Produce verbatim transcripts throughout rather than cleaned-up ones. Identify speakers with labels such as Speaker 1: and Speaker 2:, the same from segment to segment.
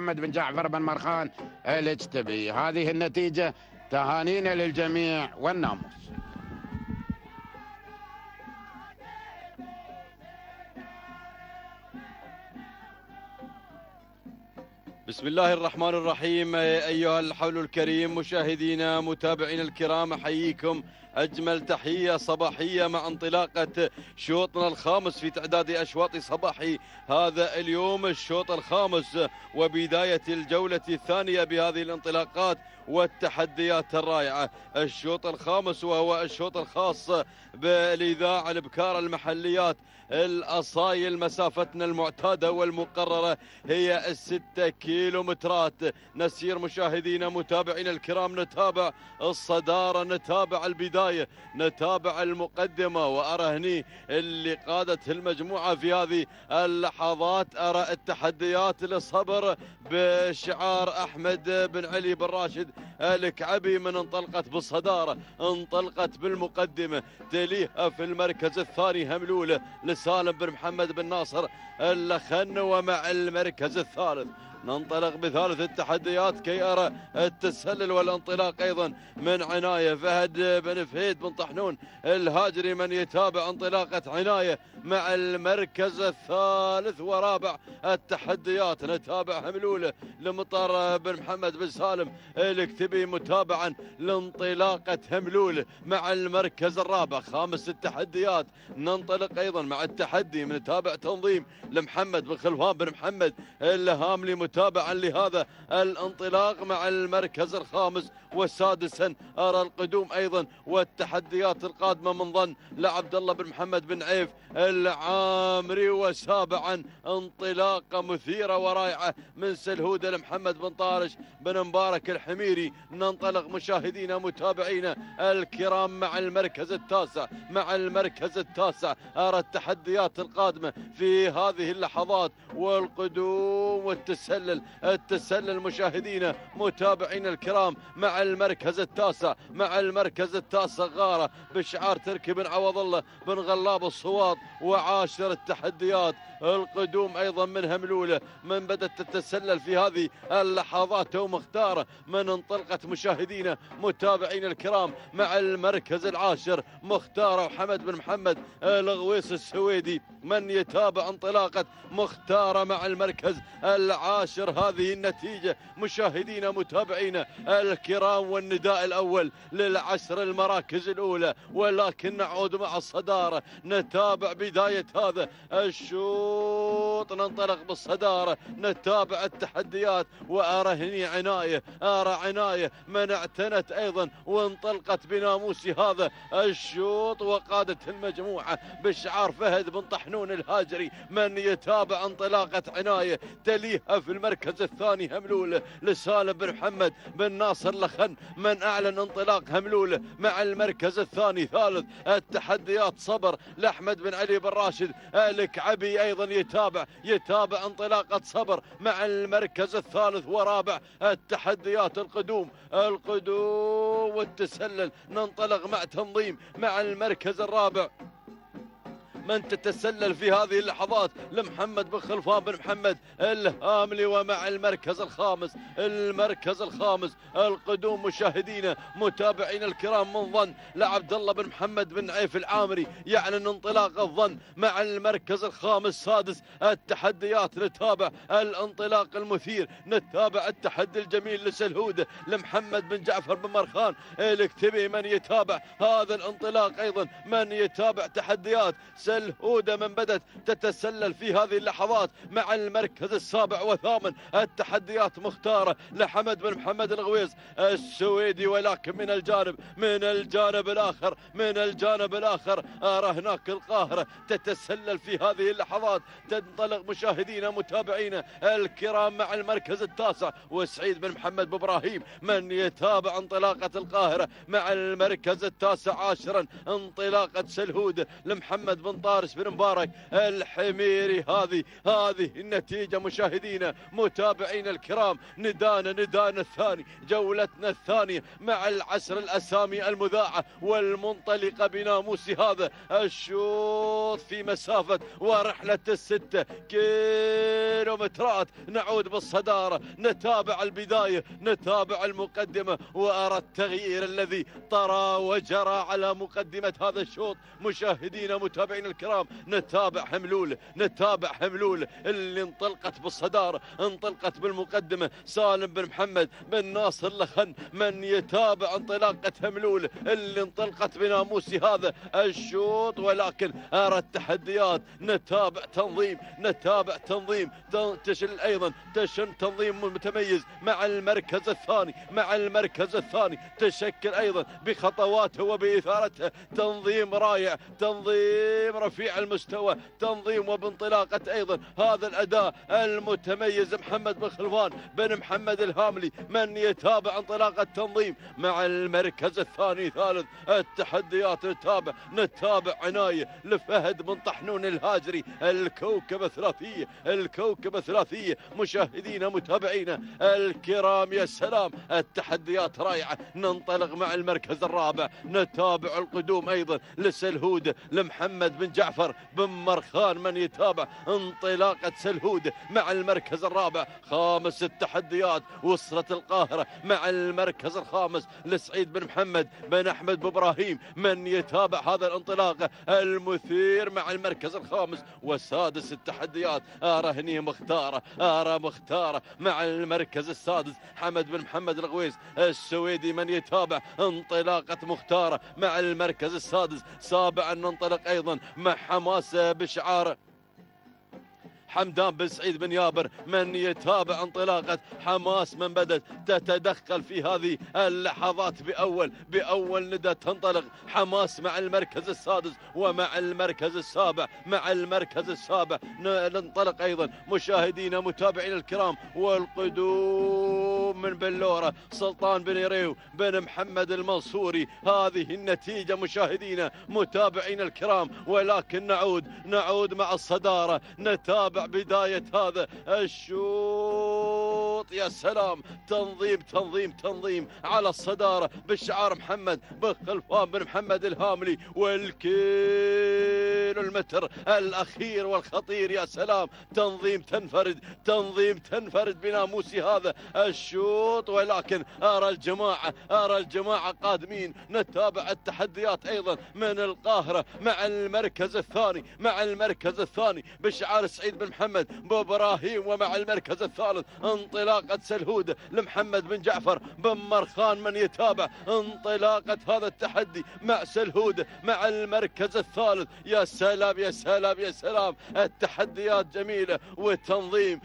Speaker 1: محمد بن جعفر بن مرخان الاجتبي. هذه النتيجة، تهانينا للجميع والناموس.
Speaker 2: بسم الله الرحمن الرحيم. أيها الحول الكريم، مشاهدينا متابعينا الكرام، أحييكم أجمل تحية صباحية مع انطلاقة شوطنا الخامس في تعداد أشواط صباحي هذا اليوم، الشوط الخامس وبداية الجولة الثانية بهذه الانطلاقات والتحديات الرائعة. الشوط الخامس وهو الشوط الخاص بالإذاعة البكار المحليات الأصايل. مسافتنا المعتادة والمقررة هي الستة كيلومترات. نسير مشاهدينا متابعينا الكرام، نتابع الصدارة، نتابع البداية، نتابع المقدمة، وأرى هني اللي قادت المجموعة في هذه اللحظات. أرى التحديات للصبر بشعار أحمد بن علي بن راشد الكعبي من انطلقت بالصدارة، انطلقت بالمقدمة، تليها في المركز الثاني هملولة لسالم بن محمد بن ناصر اللخن، ومع المركز الثالث ننطلق بثالث التحديات كي أرى التسلل والانطلاق أيضا من عناية فهد بن فهيد بن طحنون الهاجري من يتابع انطلاقة عناية مع المركز الثالث ورابع التحديات. نتابع هملولة لمطر بن محمد بن سالم الكتبي متابعا لانطلاقة هملولة مع المركز الرابع. خامس التحديات ننطلق أيضا مع التحدي من تابع تنظيم لمحمد بن خلفان بن محمد الهاملي متابعا لهذا الانطلاق مع المركز الخامس. وسادسا أرى القدوم أيضا والتحديات القادمة من ظن لعبد الله بن محمد بن عيف العامري. وسابعا انطلاقة مثيرة ورائعة من سلهودة لمحمد بن طارش بن مبارك الحميري. ننطلق مشاهدينا متابعينا الكرام مع المركز التاسع. مع المركز التاسع أرى التحديات القادمة في هذه اللحظات والقدوم والتسلل. التسلل مشاهدينا متابعينا الكرام مع المركز التاسع. مع المركز التاسع غارة بشعار تركي بن عوض الله بن غلاب الصواد. وعاشر التحديات القدوم أيضا من هملولة من بدأت تتسلل في هذه اللحظات ومختارة من انطلقت مشاهدينا متابعين الكرام مع المركز العاشر مختارة وحمد بن محمد الغويس السويدي من يتابع انطلاقة مختارة مع المركز العاشر. هذه النتيجة مشاهدينا متابعينا الكرام، والنداء الأول للعشر المراكز الأولى. ولكن نعود مع الصدارة، نتابع بداية هذا الشوط، ننطلق بالصدارة، نتابع التحديات. وأرى هني عناية، أرى عناية من اعتنت أيضا وانطلقت بناموس هذا الشوط وقادت المجموعة بشعار فهد بن طحنون الهاجري من يتابع انطلاقة عناية. تليها في المركز الثاني هملولة لسالم بن محمد بن ناصر لخن من أعلن انطلاق هملولة مع المركز الثاني. ثالث التحديات صبر لأحمد بن علي بن راشد الكعبي أيضا يتابع يتابع انطلاقة صبر مع المركز الثالث. ورابع التحديات القدوم القدوم والتسلل. ننطلق مع تنظيم مع المركز الرابع من تتسلل في هذه اللحظات لمحمد بن خلفان بن محمد الهاملي. ومع المركز الخامس المركز الخامس القدوم مشاهدينا متابعين الكرام من ظن لعبد الله بن محمد بن عيف العامري يعلن انطلاق الظن مع المركز الخامس. سادس التحديات نتابع الانطلاق المثير، نتابع التحدي الجميل لسلهوده لمحمد بن جعفر بن مرخان الكتبي من يتابع هذا الانطلاق أيضا من يتابع تحديات سلهودة من بدت تتسلل في هذه اللحظات مع المركز السابع وثامن. التحديات مختارة لحمد بن محمد الغويز السويدي. ولكن من الجانب من الجانب الآخر من الجانب الآخر أرى هناك القاهرة تتسلل في هذه اللحظات. تنطلق مشاهدينا متابعينا الكرام مع المركز التاسع وسعيد بن محمد بإبراهيم من يتابع انطلاقة القاهرة مع المركز التاسع عاشرا. انطلاقة سلهودة لمحمد بن طارس بن مبارك الحميري. هذه هذه النتيجة مشاهدينا متابعينا الكرام. ندانا ندانا الثاني، جولتنا الثانية مع العسر الأسامي المذاعة والمنطلقة بناموس هذا الشوط في مسافة ورحلة الستة كيلومترات. نعود بالصدارة، نتابع البداية، نتابع المقدمة، وأرى التغيير الذي طرى وجرى على مقدمة هذا الشوط. مشاهدينا متابعين الكرام، نتابع هملول، نتابع هملول اللي انطلقت بالصدارة، انطلقت بالمقدمة. سالم بن محمد بن ناصر لخن من يتابع انطلاقة هملول اللي انطلقت بناموس هذا الشوط. ولكن أرى التحديات، نتابع تنظيم، نتابع تنظيم تشل أيضا تشن تنظيم متميز مع المركز الثاني، مع المركز الثاني تشكل أيضا بخطواته وبإثارته تنظيم رائع، تنظيم رفيع المستوى، تنظيم وبانطلاقة أيضا هذا الأداء المتميز. محمد بن خلفان بن محمد الهاملي من يتابع انطلاقة تنظيم مع المركز الثاني ثالث. التحديات نتابع، نتابع عناية لفهد بن طحنون الهاجري الكوكب الثلاثية، الكوكب الثلاثية. مشاهدينا متابعينا الكرام يا سلام، التحديات رائعة. ننطلق مع المركز الرابع، نتابع القدوم أيضا لسلهود لمحمد بن جعفر بن مرخان من يتابع انطلاقة سلهود مع المركز الرابع. خامس التحديات وصلت القاهرة مع المركز الخامس لسعيد بن محمد بن أحمد بن إبراهيم من يتابع هذا الانطلاقة المثير مع المركز الخامس. وسادس التحديات أرى هني مختارة، أرى مختارة مع المركز السادس حمد بن محمد الغويس السويدي من يتابع انطلاقة مختارة مع المركز السادس. سابعا ننطلق أيضا مع حماس بشعار حمدان بن سعيد بن يابر من يتابع انطلاقة حماس من بدأت تتدخل في هذه اللحظات بأول بأول ندى. تنطلق حماس مع المركز السادس ومع المركز السابع، مع المركز السابع ننطلق أيضا مشاهدينا متابعين الكرام. والقدوم من بلورة سلطان بن يريو بن محمد المنصوري. هذه النتيجة مشاهدينا متابعين الكرام. ولكن نعود نعود مع الصدارة، نتابع بداية هذا الشوط. يا سلام، تنظيم تنظيم تنظيم على الصدارة بالشعار محمد بن خلفان بن محمد الهاملي. والكيلو المتر الأخير والخطير، يا سلام، تنظيم تنفرد، تنظيم تنفرد بناموس هذا الشوط. ولكن أرى الجماعة، أرى الجماعة قادمين. نتابع التحديات أيضا من القاهرة مع المركز الثاني، مع المركز الثاني بشعار سعيد بن محمد بإبراهيم. ومع المركز الثالث انطلاقة سلهود لمحمد بن جعفر بن مرخان من يتابع انطلاقة هذا التحدي مع سلهود مع المركز الثالث. يا سلام يا سلام يا سلام، التحديات جميلة وتنظيم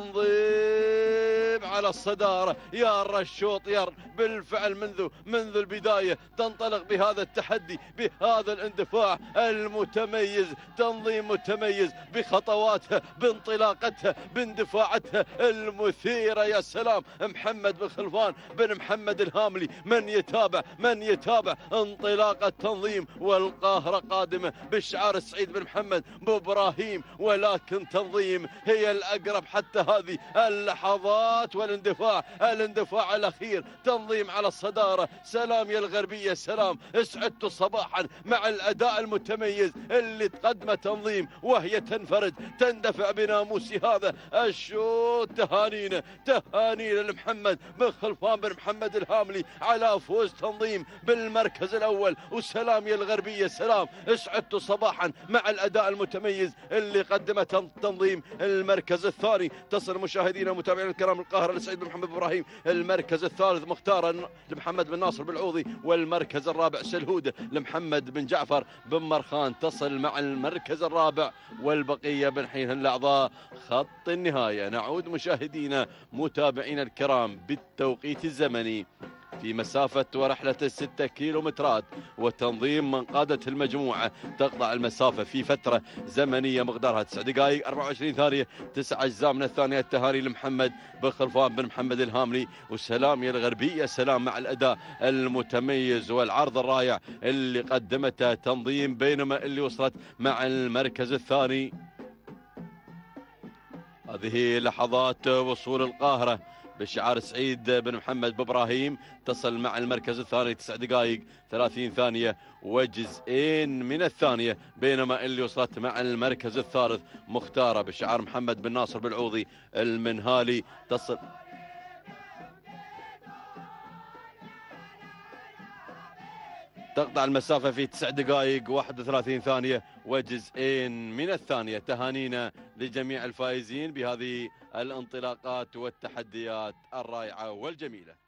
Speaker 2: تنظيم على الصدارة. يا الشوط يا بالفعل منذ منذ البداية تنطلق بهذا التحدي، بهذا الاندفاع المتميز، تنظيم متميز بخطواتها، بانطلاقتها، باندفاعتها المثيرة. يا سلام، محمد بن خلفان بن محمد الهاملي من يتابع من يتابع انطلاقة تنظيم. والقاهرة قادمة بالشعار السعيد بن محمد بإبراهيم. ولكن تنظيم هي الأقرب حتى هذه اللحظات. والاندفاع الاندفاع الأخير، تنظيم على الصدارة. سلام يا الغربية، سلام، اسعدت صباحا مع الأداء المتميز اللي تقدمه تنظيم وهي تنفرد تندفع بناموس هذا الشوط. تهانينا تهانينا لمحمد بن خلفان بن محمد الهاملي على فوز تنظيم بالمركز الأول. وسلام يا الغربية، سلام، اسعدت صباحا مع الأداء المتميز اللي قدمه تنظيم. المركز الثاني تصل مشاهدينا متابعين الكرام القاهرة لسعيد بن محمد إبراهيم. المركز الثالث مختار لمحمد بن ناصر بالعوضي. والمركز الرابع سلهود لمحمد بن جعفر بن مرخان. تصل مع المركز الرابع والبقية بنحين الأعضاء خط النهاية. نعود مشاهدينا متابعين الكرام بالتوقيت الزمني في مسافة ورحلة الستة كيلومترات، وتنظيم من قادة المجموعة تقطع المسافة في فترة زمنية مقدارها تسع دقائق أربعة وعشرين ثانية تسع أجزاء من الثانية. التهاني لمحمد بن خلفان بن محمد الهاملي، والسلام يا الغربية سلام مع الأداء المتميز والعرض الرائع اللي قدمته تنظيم، بينما اللي وصلت مع المركز الثاني. هذه لحظات وصول القاهرة بشعار سعيد بن محمد بإبراهيم، تصل مع المركز الثاني تسع دقائق ثلاثين ثانية وجزئين من الثانية، بينما اللي وصلت مع المركز الثالث مختارة بشعار محمد بن ناصر بالعوضي المنهالي، تصل تقطع المسافة في تسع دقائق واحد وثلاثين ثانية وجزئين من الثانية. تهانينا لجميع الفائزين بهذه الانطلاقات والتحديات الرائعة والجميلة.